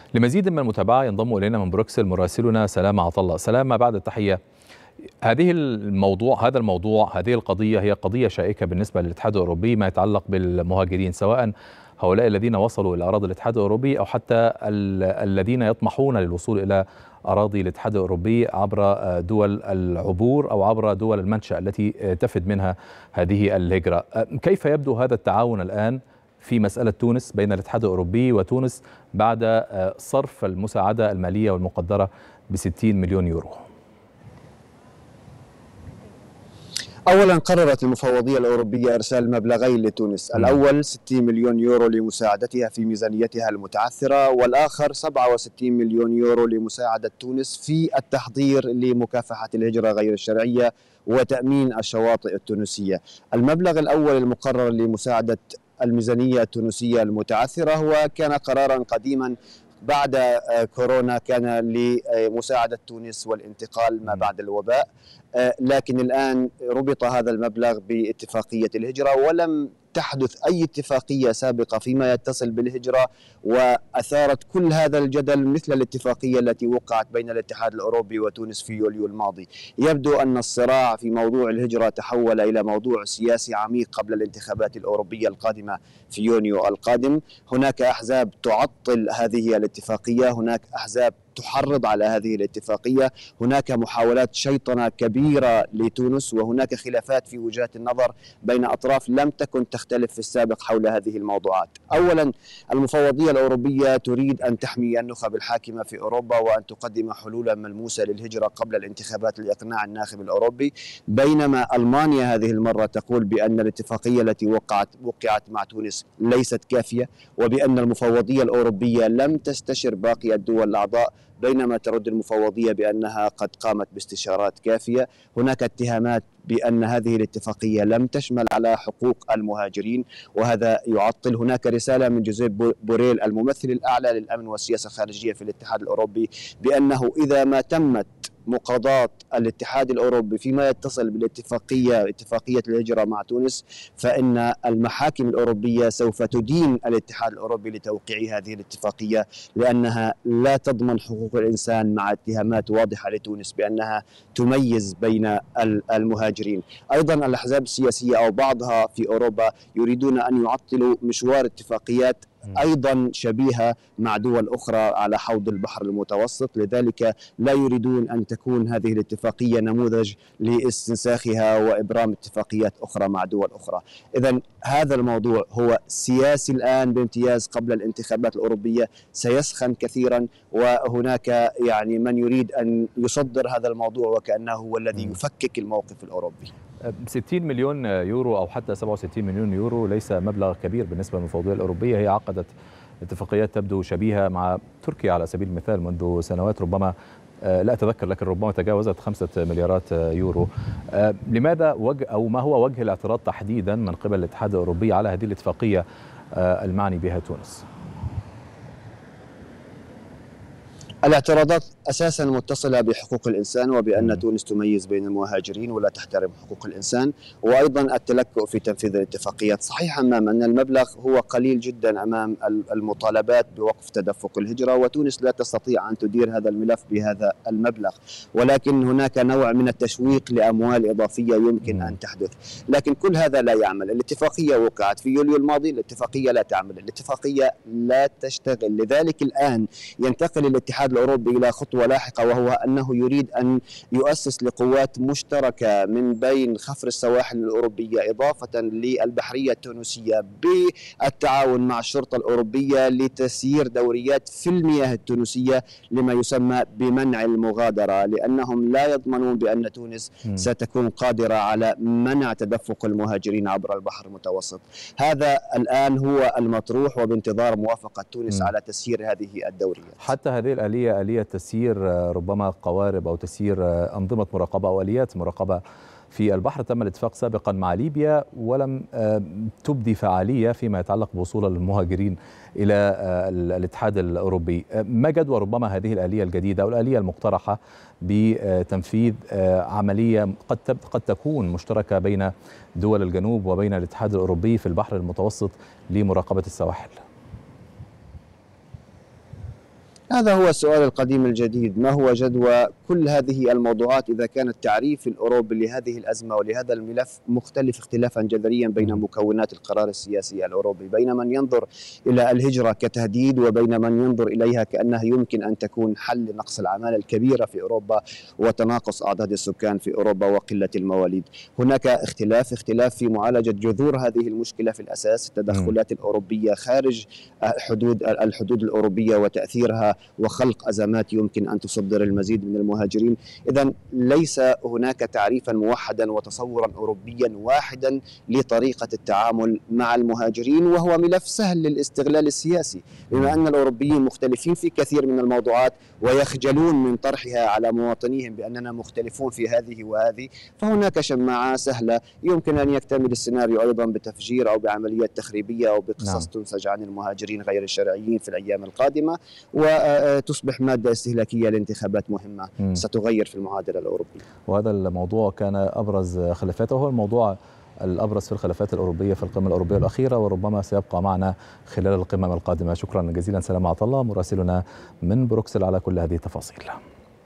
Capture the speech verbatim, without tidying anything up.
لمزيد من المتابعة ينضم إلينا من بروكسل مراسلنا سلام عطلة. سلام، بعد التحية. هذه الموضوع هذا الموضوع هذه القضية هي قضية شائكة بالنسبة للاتحاد الأوروبي، ما يتعلق بالمهاجرين، سواء هؤلاء الذين وصلوا إلى أراضي الاتحاد الأوروبي أو حتى الذين يطمحون للوصول إلى أراضي الاتحاد الأوروبي عبر دول العبور أو عبر دول المنشأ التي تفد منها هذه الهجرة. كيف يبدو هذا التعاون الآن في مسألة تونس بين الاتحاد الأوروبي وتونس بعد صرف المساعدة المالية والمقدرة بستين مليون يورو؟ أولا قررت المفوضية الأوروبية إرسال مبلغين لتونس، الأول ستين مليون يورو لمساعدتها في ميزانيتها المتعثرة، والآخر سبعة وستين مليون يورو لمساعدة تونس في التحضير لمكافحة الهجرة غير الشرعية وتأمين الشواطئ التونسية. المبلغ الأول المقرر لمساعدة الميزانية التونسية المتعثرة هو كان قرارا قديما بعد كورونا، كان لمساعدة تونس والانتقال ما بعد الوباء، لكن الآن ربط هذا المبلغ باتفاقية الهجرة، ولم تحدث أي اتفاقية سابقة فيما يتصل بالهجرة، وأثارت كل هذا الجدل مثل الاتفاقية التي وقعت بين الاتحاد الأوروبي وتونس في يوليو الماضي. يبدو أن الصراع في موضوع الهجرة تحول إلى موضوع سياسي عميق قبل الانتخابات الأوروبية القادمة في يونيو القادم. هناك أحزاب تعطل هذه الاتفاقية، هناك أحزاب تحرض على هذه الاتفاقية، هناك محاولات شيطنة كبيرة لتونس، وهناك خلافات في وجهات النظر بين أطراف لم تكن تختلف في السابق حول هذه الموضوعات. أولا، المفوضية الأوروبية تريد أن تحمي النخب الحاكمة في أوروبا وأن تقدم حلولا ملموسة للهجرة قبل الانتخابات لإقناع الناخب الأوروبي، بينما ألمانيا هذه المرة تقول بأن الاتفاقية التي وقعت وقعت مع تونس ليست كافية، وبأن المفوضية الأوروبية لم تستشر باقي الدول الأعضاء، بينما ترد المفوضية بأنها قد قامت باستشارات كافية. هناك اتهامات بأن هذه الاتفاقية لم تشمل على حقوق المهاجرين، وهذا يعطل. هناك رسالة من جوزيب بوريل الممثل الأعلى للأمن والسياسة الخارجية في الاتحاد الأوروبي بأنه إذا ما تمت مقاضاة الاتحاد الأوروبي فيما يتصل بالاتفاقية اتفاقية الهجرة مع تونس، فإن المحاكم الأوروبية سوف تدين الاتحاد الأوروبي لتوقيع هذه الاتفاقية، لأنها لا تضمن حقوق الإنسان مع اتهامات واضحة لتونس بأنها تميز بين المهاجرين. أيضا الأحزاب السياسية أو بعضها في أوروبا يريدون أن يعطلوا مشوار اتفاقيات أيضا شبيهة مع دول أخرى على حوض البحر المتوسط، لذلك لا يريدون أن تكون هذه الاتفاقية نموذج لاستنساخها وإبرام اتفاقيات أخرى مع دول أخرى. إذن هذا الموضوع هو سياسي الآن بامتياز قبل الانتخابات الأوروبية، سيسخن كثيرا، وهناك يعني من يريد أن يصدر هذا الموضوع وكأنه هو الذي يفكك الموقف الأوروبي. ستين مليون يورو أو حتى سبعة وستين مليون يورو ليس مبلغ كبير بالنسبة للمفوضية الأوروبية. هي عقدت اتفاقيات تبدو شبيهة مع تركيا على سبيل المثال منذ سنوات، ربما لا أتذكر لكن ربما تجاوزت خمسة مليارات يورو. لماذا وجه أو ما هو وجه الاعتراض تحديدا من قبل الاتحاد الأوروبي على هذه الاتفاقية المعني بها تونس؟ الاعتراضات أساسا متصلة بحقوق الإنسان، وبأن تونس تميز بين المهاجرين ولا تحترم حقوق الإنسان، وأيضا التلكؤ في تنفيذ الاتفاقيات. صحيح أمام أن المبلغ هو قليل جدا أمام المطالبات بوقف تدفق الهجرة، وتونس لا تستطيع أن تدير هذا الملف بهذا المبلغ، ولكن هناك نوع من التشويق لأموال إضافية يمكن أن تحدث، لكن كل هذا لا يعمل. الاتفاقية وقعت في يوليو الماضي، الاتفاقية لا تعمل، الاتفاقية لا تشتغل، لذلك الآن ينتقل الاتحاد الأوروبي إلى خطوة لاحقة، وهو أنه يريد أن يؤسس لقوات مشتركة من بين خفر السواحل الأوروبية إضافة للبحرية التونسية بالتعاون مع الشرطة الأوروبية لتسيير دوريات في المياه التونسية لما يسمى بمنع المغادرة، لأنهم لا يضمنون بأن تونس ستكون قادرة على منع تدفق المهاجرين عبر البحر المتوسط. هذا الآن هو المطروح، وبانتظار موافقة تونس م. على تسيير هذه الدوريات. حتى هذه الآلية آلية تسيير ربما قوارب أو تسيير أنظمة مراقبة أو آليات مراقبة في البحر تم الاتفاق سابقا مع ليبيا ولم تبدي فعالية فيما يتعلق بوصول المهاجرين إلى الاتحاد الأوروبي. ما جدوى ربما هذه الآلية الجديدة أو الآلية المقترحة بتنفيذ عملية قد قد تكون مشتركة بين دول الجنوب وبين الاتحاد الأوروبي في البحر المتوسط لمراقبة السواحل؟ هذا هو السؤال القديم الجديد، ما هو جدوى كل هذه الموضوعات إذا كان التعريف الأوروبي لهذه الأزمة ولهذا الملف مختلف اختلافا جذريا بين مكونات القرار السياسي الأوروبي، بين من ينظر إلى الهجرة كتهديد وبين من ينظر إليها كأنها يمكن أن تكون حل لنقص العمالة الكبيرة في أوروبا وتناقص أعداد السكان في أوروبا وقلة المواليد. هناك اختلاف اختلاف في معالجة جذور هذه المشكلة في الأساس، التدخلات الأوروبية خارج حدود الحدود الأوروبية وتأثيرها وخلق أزمات يمكن أن تصدر المزيد من المهاجرين. إذن ليس هناك تعريفا موحدا وتصورا أوروبيا واحدا لطريقة التعامل مع المهاجرين، وهو ملف سهل للاستغلال السياسي بما أن الأوروبيين مختلفين في كثير من الموضوعات ويخجلون من طرحها على مواطنيهم بأننا مختلفون في هذه وهذه، فهناك شماعة سهلة يمكن أن يكتمل السيناريو أيضا بتفجير أو بعمليات تخريبية أو بقصص نعم. تنسج عن المهاجرين غير الشرعيين في الأيام القادمة وتصبح مادة استهلاكية لانتخابات مهمة م. ستغير في المعادلة الأوروبية. وهذا الموضوع كان أبرز خلافاته، هو الموضوع الأبرز في الخلافات الأوروبية في القمة الأوروبية الأخيرة، وربما سيبقى معنا خلال القمم القادمة. شكرا جزيلا سلام عطلة مراسلنا من بروكسل على كل هذه التفاصيل.